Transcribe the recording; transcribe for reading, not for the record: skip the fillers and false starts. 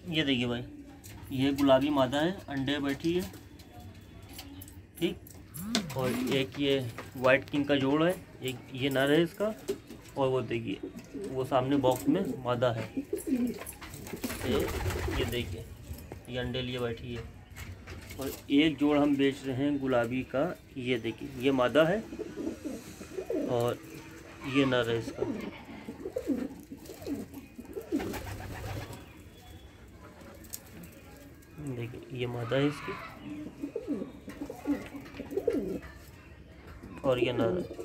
ये देखिए भाई, ये गुलाबी मादा है, अंडे बैठी है, ठीक। और एक ये वाइट किंग का जोड़ है, एक ये नर है इसका। और वो देखिए वो सामने बॉक्स में मादा है। ये देखिए ये अंडे लिए बैठी है। और एक जोड़ हम बेच रहे हैं गुलाबी का, ये देखिए ये मादा है और ये नर है इसका। देखिए ये मादा है इसकी और ये नर है।